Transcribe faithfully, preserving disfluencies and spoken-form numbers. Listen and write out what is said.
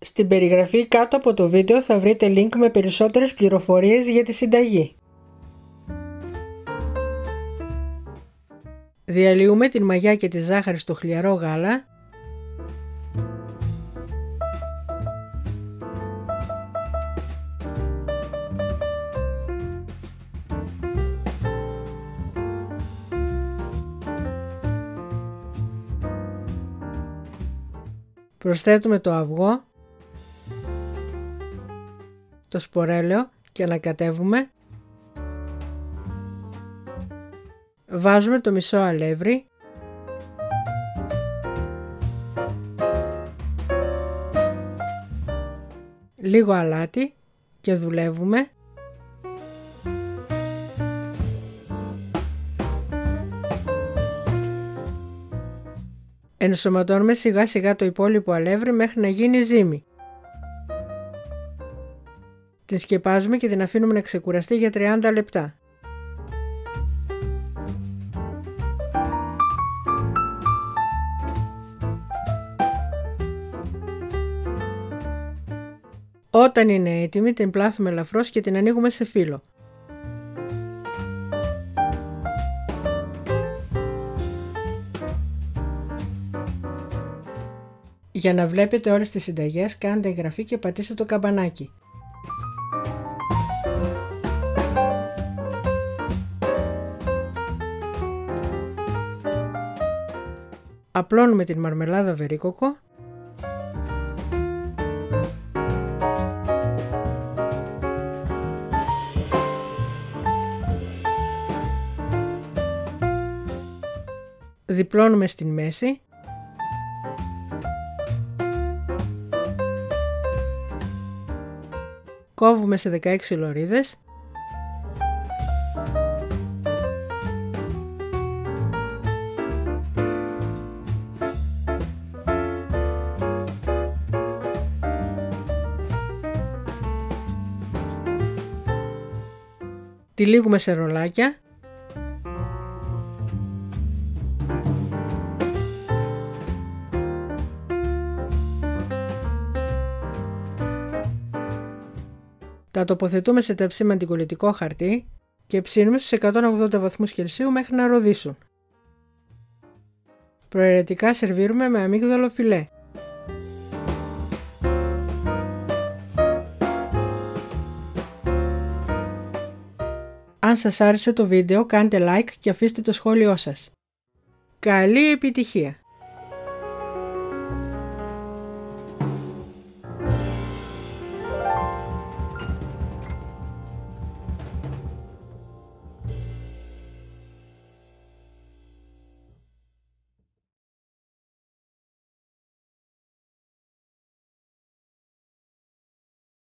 Στην περιγραφή κάτω από το βίντεο θα βρείτε link με περισσότερες πληροφορίες για τη συνταγή. Διαλύουμε την μαγιά και τη ζάχαρη στο χλιαρό γάλα. Προσθέτουμε το αυγό, το σπορέλαιο και ανακατεύουμε. Βάζουμε το μισό αλεύρι, λίγο αλάτι και δουλεύουμε. Ενσωματώνουμε σιγά σιγά το υπόλοιπο αλεύρι μέχρι να γίνει ζύμη. Την σκεπάζουμε και την αφήνουμε να ξεκουραστεί για τριάντα λεπτά. Όταν είναι έτοιμη την πλάθουμε ελαφρώς και την ανοίγουμε σε φύλλο. Για να βλέπετε όλες τις συνταγές κάντε εγγραφή και πατήστε το καμπανάκι. Απλώνουμε την μαρμελάδα βερίκοκο. Διπλώνουμε στην μέση. Κόβουμε σε δεκαέξι λωρίδες. Τυλίγουμε σε ρολάκια. Τα τοποθετούμε σε ταψί με αντικολλητικό χαρτί και ψήνουμε στους εκατόν ογδόντα βαθμούς Κελσίου μέχρι να ροδίσουν. Προαιρετικά σερβίρουμε με αμύγδαλο φιλέ. Αν σας άρεσε το βίντεο κάντε like και αφήστε το σχόλιο σας. Καλή επιτυχία!